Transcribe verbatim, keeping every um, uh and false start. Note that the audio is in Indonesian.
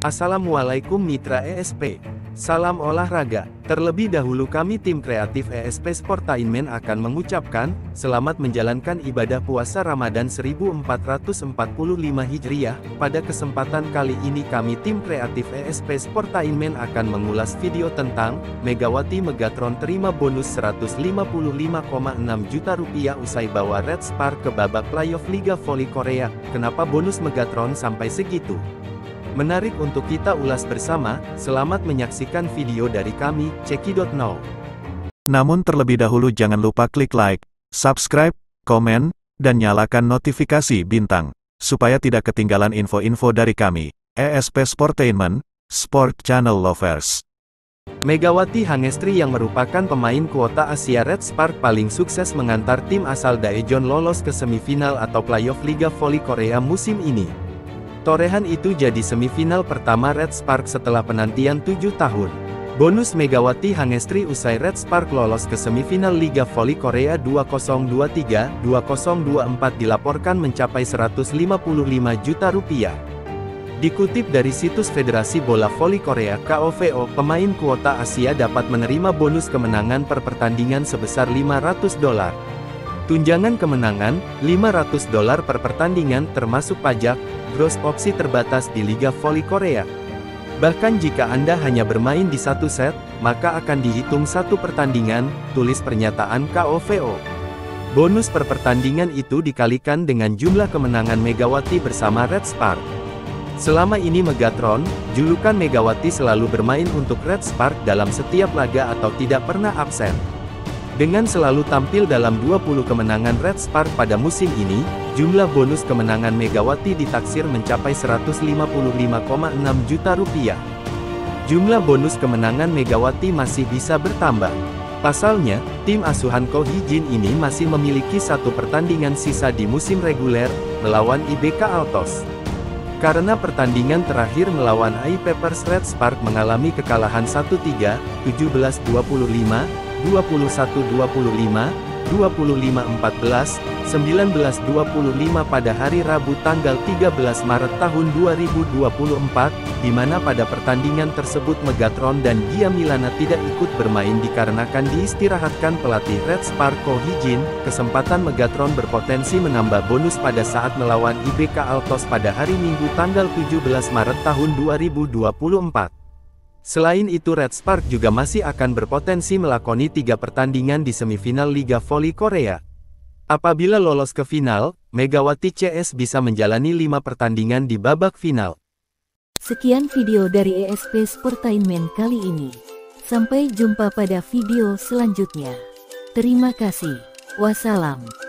Assalamualaikum mitra E S P. Salam olahraga. Terlebih dahulu kami tim kreatif E S P Sportainment akan mengucapkan, selamat menjalankan ibadah puasa Ramadan seribu empat ratus empat puluh lima Hijriah. Pada kesempatan kali ini kami tim kreatif E S P Sportainment akan mengulas video tentang, Megawati Megatron terima bonus seratus lima puluh lima koma enam juta rupiah usai bawa Red Spark ke babak playoff Liga Voli Korea. Kenapa bonus Megatron sampai segitu? Menarik untuk kita ulas bersama, selamat menyaksikan video dari kami, Ceki dot now. Namun terlebih dahulu jangan lupa klik like, subscribe, komen, dan nyalakan notifikasi bintang, supaya tidak ketinggalan info-info dari kami, E S P Sportainment, Sport Channel Lovers. Megawati Hangestri yang merupakan pemain kuota Asia Red Spark paling sukses mengantar tim asal Daejeon lolos ke semifinal atau playoff Liga Voli Korea musim ini. Torehan itu jadi semifinal pertama Red Spark setelah penantian tujuh tahun. Bonus Megawati Hangestri usai Red Spark lolos ke semifinal Liga Voli Korea dua ribu dua puluh tiga dua ribu dua puluh empat dilaporkan mencapai seratus lima puluh lima juta rupiah. Dikutip dari situs Federasi Bola Voli Korea K O V O, pemain kuota Asia dapat menerima bonus kemenangan per pertandingan sebesar lima ratus dolar. Tunjangan kemenangan, lima ratus dolar per pertandingan termasuk pajak, gross opsi terbatas di Liga Voli Korea. Bahkan jika Anda hanya bermain di satu set, maka akan dihitung satu pertandingan, tulis pernyataan K O V O. Bonus per pertandingan itu dikalikan dengan jumlah kemenangan Megawati bersama Red Spark. Selama ini Megatron, julukan Megawati selalu bermain untuk Red Spark dalam setiap laga atau tidak pernah absen. Dengan selalu tampil dalam dua puluh kemenangan Red Spark pada musim ini, jumlah bonus kemenangan Megawati ditaksir mencapai seratus lima puluh lima koma enam juta rupiah. Jumlah bonus kemenangan Megawati masih bisa bertambah. Pasalnya, tim asuhan Ko Hee-jin ini masih memiliki satu pertandingan sisa di musim reguler, melawan I B K Altos. Karena pertandingan terakhir melawan I Pepers Red Spark mengalami kekalahan satu tiga, tujuh belas dua puluh lima, dua puluh satu dua puluh lima, dua puluh lima empat belas, sembilan belas dua puluh lima pada hari Rabu tanggal tiga belas Maret tahun dua ribu dua puluh empat, di mana pada pertandingan tersebut Megatron dan Gia Milana tidak ikut bermain dikarenakan diistirahatkan pelatih Red Spark Ko Hee-jin. Kesempatan Megatron berpotensi menambah bonus pada saat melawan I B K Altos pada hari Minggu tanggal tujuh belas Maret tahun dua ribu dua puluh empat. Selain itu Red Spark juga masih akan berpotensi melakoni tiga pertandingan di semifinal Liga Voli Korea. Apabila lolos ke final, Megawati C S bisa menjalani lima pertandingan di babak final. Sekian video dari E S P Sportainment kali ini. Sampai jumpa pada video selanjutnya. Terima kasih. Wassalam.